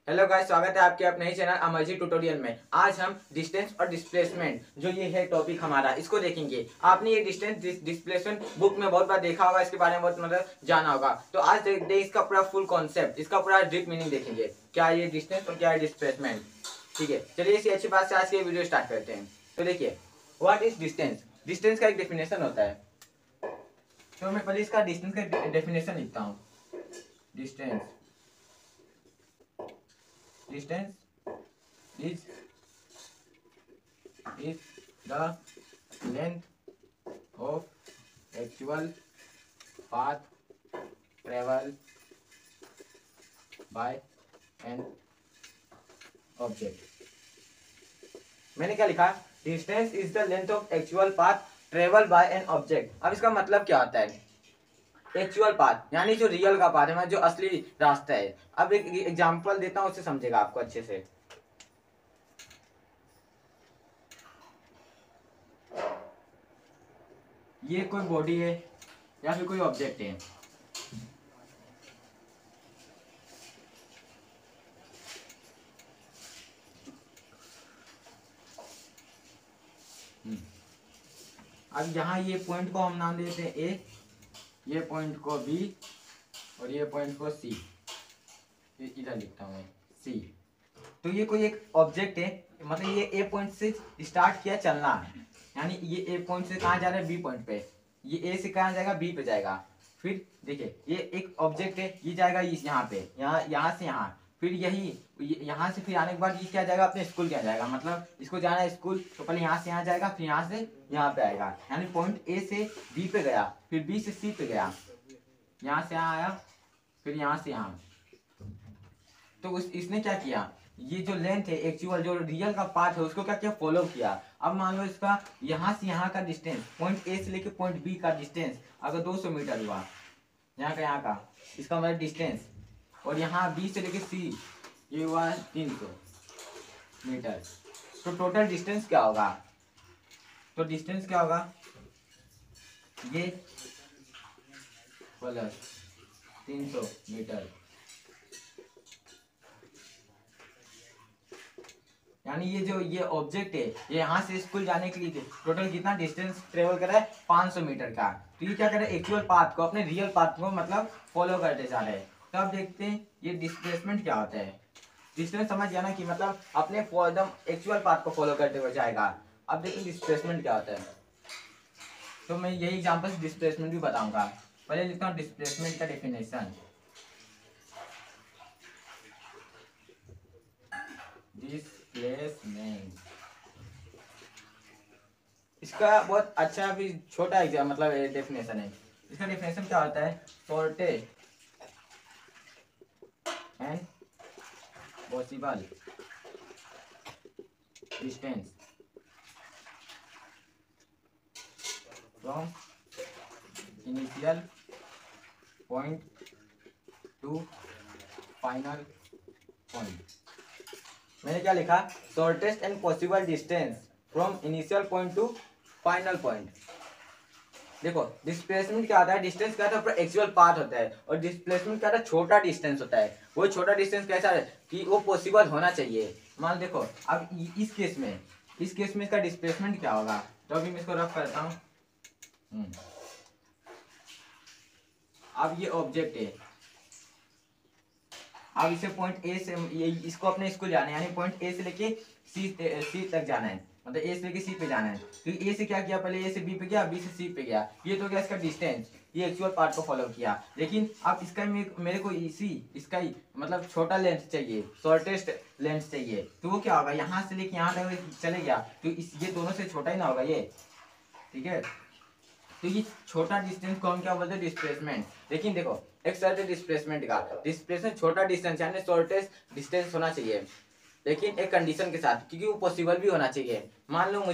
Hello guys, स्वागत है आपके अपने ही चैनल अमरजी ट्यूटोरियल में। आज हम डिस्टेंस और डिस्प्लेसमेंट जो ये है टॉपिक हमारा, इसको देखेंगे। आपने ये डिस्टेंस डिस्प्लेसमेंट बुक में बहुत बार देखा होगा, इसके बारे में बहुत मतलब जाना होगा। तो आज देखते हैं इसका पूरा फुल कॉन्सेप्ट, इसका पूरा डीप मीनिंग देखेंगे, क्या ये डिस्टेंस और क्या है डिस्प्लेसमेंट। ठीक है, चलिए इसी अच्छी बात से आज की वीडियो स्टार्ट करते हैं। तो देखिए, व्हाट इज डिस्टेंस। डिस्टेंस का एक डेफिनेशन होता है, तो मैं पहले इसका डिस्टेंस का डेफिनेशन लिखता हूँ। Distance distance is the length of actual path travel by an object। मैंने क्या लिखा? Distance is the length of actual path travel by an object. अब इसका मतलब क्या होता है? एक्चुअल पाथ यानी जो रियल का पाथ है, जो असली रास्ता है। अब एक एग्जांपल देता हूँ, उससे समझेगा आपको अच्छे से। ये कोई बॉडी है या फिर कोई ऑब्जेक्ट है। अब यहाँ ये पॉइंट को हम नाम देते हैं ए, ये पॉइंट को बी और ये पॉइंट को सी। इधर लिखता हूँ सी। तो ये कोई एक ऑब्जेक्ट है, मतलब ये ए पॉइंट से स्टार्ट किया चलना है, यानी ये ए पॉइंट से कहाँ जा रहा है? बी पॉइंट पे। ये ए से कहाँ जाएगा? बी पे जाएगा। फिर देखिए, ये एक ऑब्जेक्ट है, ये जाएगा इस यहाँ पे, यहाँ से यहाँ। फिर यहाँ से फिर आने के बाद ये क्या जाएगा? अपने स्कूल क्या जाएगा? मतलब इसको जाना है स्कूल, तो पहले यहाँ से यहाँ जाएगा, फिर यहाँ से यहाँ पे आएगा। यानी पॉइंट ए से बी पे गया, फिर बी से सी पे गया, यहाँ से यहाँ आया, फिर यहाँ से यहाँ। तो इसने क्या किया? ये जो लेंथ है, एक्चुअल जो रियल का पार्ट है, उसको क्या किया? फॉलो किया। अब मान लो इसका यहाँ से यहाँ का डिस्टेंस, पॉइंट ए से लेके पॉइंट बी का डिस्टेंस अगर 200 मीटर हुआ, यहाँ का इसका मतलब डिस्टेंस। और यहाँ बी से लेके सी ये हुआ 300 मीटर। तो टोटल डिस्टेंस क्या होगा? तो डिस्टेंस क्या होगा? ये प्लस 300 मीटर, यानी ये ऑब्जेक्ट है, ये यहाँ से स्कूल जाने के लिए टोटल कितना डिस्टेंस ट्रेवल कर रहा है? 500 मीटर का। तो ये क्या कर रहा है? एक्चुअल पाथ को, अपने रियल पाथ को मतलब फॉलो करते जा रहे हैं। तो अब देखते हैं ये डिस्प्लेसमेंट क्या होता है। डिस्टेंस समझ गया ना, कि मतलब अपने एकदम एक्चुअल पाथ को फॉलो करते हुए जाएगा। अब देखिए डिस्प्लेसमेंट क्या होता है। तो मैं यही एग्जाम्पल से डिस्प्लेसमेंट भी बताऊंगा। पहले लिखता हूँ डिस्प्लेसमेंट का डेफिनेशन। डिस्प्लेसमेंट, इसका बहुत अच्छा भी छोटा एग्जाम मतलब डेफिनेशन है। इसका डेफिनेशन क्या होता है? Shortest and possible distance from initial point to final point. मैंने क्या लिखा? Shortest and possible distance from initial point to final point. देखो डिस्प्लेसमेंट क्या होता है? डिस्टेंस क्या होता है? एक्चुअल पाथ होता है। और डिस्प्लेसमेंट क्या होता है? छोटा डिस्टेंस होता है। वो छोटा डिस्टेंस कैसा है कि वो पॉसिबल होना चाहिए। मान देखो, अब इस केस में इसका डिस्प्लेसमेंट क्या होगा? तो अभी मैं इसको रफ करता हूँ। अब ये ऑब्जेक्ट है, अब इसे पॉइंट ए से इसको अपने स्कूल जाना है, यानी पॉइंट ए से लेके सी तक जाना है, मतलब ए से लेके सी पे जाना है। तो ए से क्या किया? पहले ए से बी पे गया, बी से सी पे गया। ये तो क्या इसका डिस्टेंस, ये एक्चुअल पार्ट को फॉलो किया। लेकिन अब इसका मेरे को इसका ही मतलब छोटा लेंथ चाहिए, शॉर्टेस्ट लेंथ चाहिए। तो वो क्या होगा? यहाँ से लेके यहाँ तक चले गया, तो ये दोनों से छोटा ही ना होगा ये। ठीक है, तो ये छोटा डिस्टेंस को हम क्या बोलते हैं? डिस्प्लेसमेंट। लेकिन देखो एक शर्त है डिस्प्लेसमेंट का, डिस्प्लेसमेंट छोटा डिस्टेंस यानी शॉर्टेस्ट डिस्टेंस होना चाहिए, लेकिन एक कंडीशन के साथ, क्योंकि वो पॉसिबल भी होना चाहिए। मान लो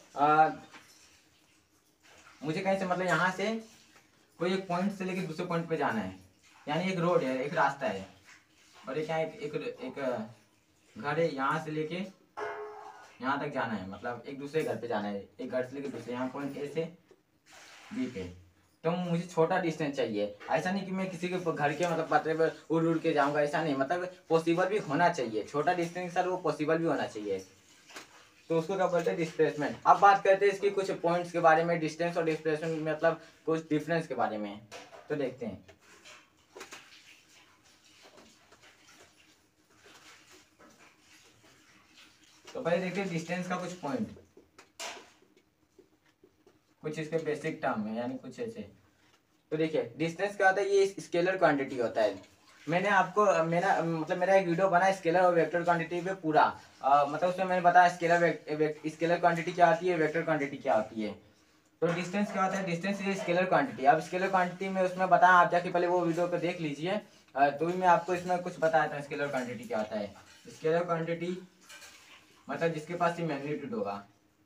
मुझे कहीं से मतलब यहाँ से कोई एक पॉइंट से लेकर दूसरे पॉइंट पे जाना है, यानी एक रोड है, एक रास्ता है, और एक यहाँ एक घर है, यहाँ से लेके यहाँ तक जाना है, मतलब एक दूसरे घर पे जाना है, एक घर से लेकर दूसरे, यहाँ पॉइंट ए से बी पे। तो मुझे छोटा डिस्टेंस चाहिए। ऐसा नहीं कि मैं किसी के घर के मतलब पतरे पर उड़ उड़ के जाऊंगा, ऐसा नहीं, मतलब पॉसिबल भी होना चाहिए, छोटा डिस्टेंस सर वो पॉसिबल भी होना चाहिए, तो उसको क्या बोलते हैं डिस्प्लेसमेंट। अब बात करते हैं इसकी कुछ पॉइंट्स के बारे में, डिस्टेंस और डिस्प्लेसमेंट मतलब कुछ डिफरेंस के बारे में, तो देखते हैं। तो पहले देखते हैं डिस्टेंस का कुछ पॉइंट, कुछ इसके बेसिक टर्म है, यानी कुछ ऐसे। तो देखिए डिस्टेंस क्या होता है, ये स्केलर क्वांटिटी होता है। मैंने आपको मेरा एक वीडियो बना स्केलर और वेक्टर क्वांटिटी पे पूरा, मतलब उसमें मैंने बताया स्केलर क्वांटिटी क्या होती है, वेक्टर क्वांटिटी क्या होती है। तो डिस्टेंस क्या होता है, डिस्टेंस ये स्केलर क्वांटिटी। अब स्केलर क्वांटिटी में उसमें बताया, आप जाके पहले वो वीडियो को देख लीजिए, तो भी मैं आपको इसमें कुछ बताया था स्केलर क्वांटिटी क्या होता है। स्केलर क्वांटिटी मतलब जिसके पास ये मैग्नीट्यूड होगा,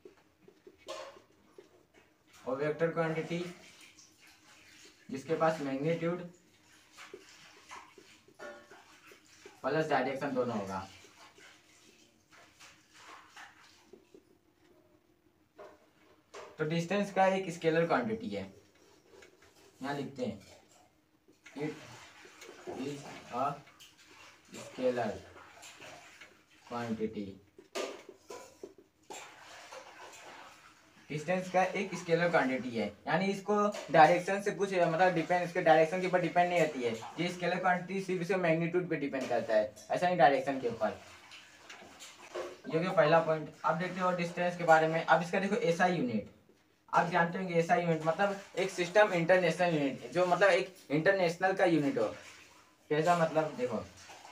और वेक्टर क्वांटिटी जिसके पास मैग्नीट्यूड प्लस डायरेक्शन दोनों होगा। तो डिस्टेंस का एक स्केलर क्वांटिटी है, यहाँ लिखते हैं it is a scalar quantity. Distance का एक स्केलर क्वांटिटी है, यानी इसको डायरेक्शन से कुछ मतलब डिपेंड, इसके डायरेक्शन के ऊपर डिपेंड नहीं रहती है। ये स्केलर क्वांटिटी सिर्फ इसके मैग्नीट्यूड पे डिपेंड करता है, ऐसा नहीं डायरेक्शन के ऊपर। ये हो गया पहला पॉइंट। अब देखते हो डिस्टेंस के बारे में। अब इसका देखो एसआई यूनिट, आप जानते होंगे एसआई यूनिट मतलब एक सिस्टम इंटरनेशनल यूनिट, जो मतलब एक इंटरनेशनल का यूनिट हो। कैसा मतलब देखो,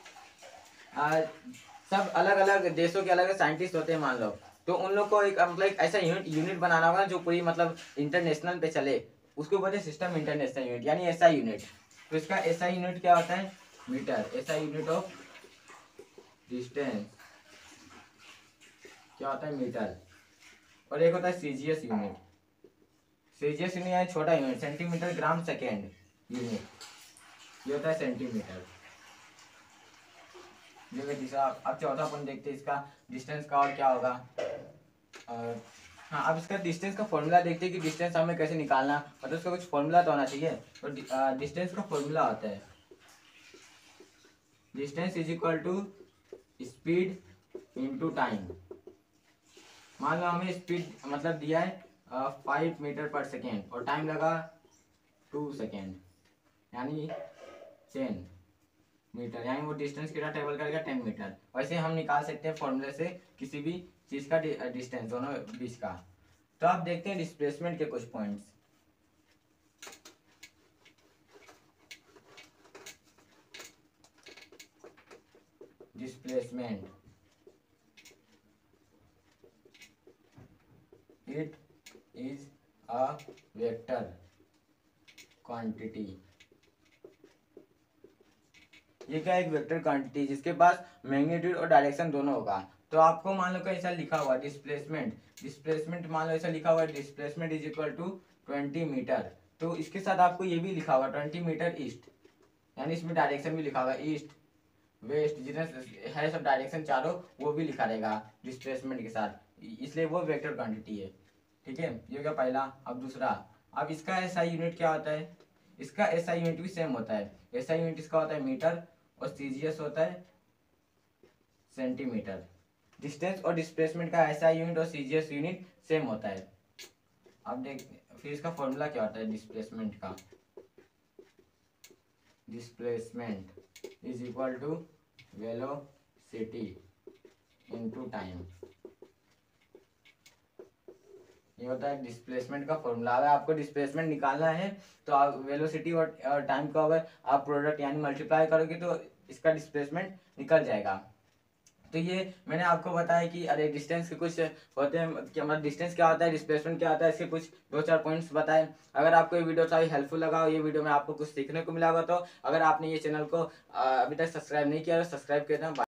सब अलग अलग देशों के अलग साइंटिस्ट होते हैं मान लो, तो उन लोग को एक मतलब एक ऐसा यूनिट बनाना होगा जो पूरी मतलब इंटरनेशनल पे चले, उसको बोलते हैं सिस्टम इंटरनेशनल यूनिट, यानी एसआई यूनिट। तो इसका एसआई यूनिट क्या होता है, metre. SI unit of distance क्या होता है, मीटर। और एक होता है सीजीएस यूनिट। सीजीएस यूनिट यानी छोटा unit, centimetre gram second unit, ये होता है सेंटीमीटर। ये तीसरा। अब चौथा पॉइंट देखते हैं इसका डिस्टेंस का और क्या होगा। और हाँ, अब इसका डिस्टेंस का फॉर्मूला देखते हैं कि डिस्टेंस हमें कैसे निकालना, मतलब उसका कुछ फॉर्मूला तो होना चाहिए। तो डिस्टेंस का फॉर्मूला होता है distance is equal to speed into time. मान लो हमें स्पीड मतलब दिया है 5 मीटर पर सेकेंड और टाइम लगा 2 सेकेंड, यानी 10 मीटर, यानी वो डिस्टेंस कितना ट्रेवल करेगा, 10 मीटर। वैसे हम निकाल सकते हैं फॉर्मूले से किसी भी चीज का डिस्टेंस दोनों बीच का। तो आप देखते हैं डिस्प्लेसमेंट के कुछ points. Displacement it is a vector quantity. ये क्या, एक वेक्टर क्वांटिटी जिसके पास मैग्नीट्यूड और डायरेक्शन दोनों होगा। तो आपको मान लो ऐसा लिखा हुआ डिस्प्लेसमेंट मान लो ऐसा लिखा हुआ है displacement is equal to 20 metre. तो इसके साथ आपको ये भी लिखा हुआ 20 मीटर ईस्ट, यानी इसमें डायरेक्शन भी लिखा हुआ ईस्ट वेस्ट जितने है सब डायरेक्शन चारों, वो भी लिखा रहेगा डिस्प्लेसमेंट के साथ, इसलिए वो वेक्टर क्वांटिटी है। ठीक है, ये क्या पहला। अब दूसरा, अब इसका एसआई यूनिट क्या होता है, इसका एसआई यूनिट भी सेम होता है। एसआई यूनिट इसका होता है मीटर और सीजीएस होता है सेंटीमीटर। डिस्टेंस और डिस्प्लेसमेंट का एसआई यूनिट और सीजीएस यूनिट सेम होता है। अब देख फिर इसका फॉर्मूला क्या होता है डिस्प्लेसमेंट का, displacement is equal to velocity into time. ये होता है डिस्प्लेसमेंट का फॉर्मूला। अगर आपको डिस्प्लेसमेंट निकालना है तो आप वेलोसिटी और टाइम को अगर आप प्रोडक्ट यानी मल्टीप्लाई करोगे तो इसका डिस्प्लेसमेंट निकल जाएगा। तो ये मैंने आपको बताया कि अरे डिस्टेंस के कुछ होते हैं, क्या मतलब डिस्टेंस क्या होता है, डिस्प्लेसमेंट क्या होता है, इसके कुछ 2-4 पॉइंट्स बताए। अगर आपको ये वीडियो थोड़ा हेल्पफुल लगा हो, ये वीडियो में आपको कुछ सीखने को मिला होगा, तो अगर आपने ये चैनल को अभी तक सब्सक्राइब नहीं किया तो सब्सक्राइब कर देना।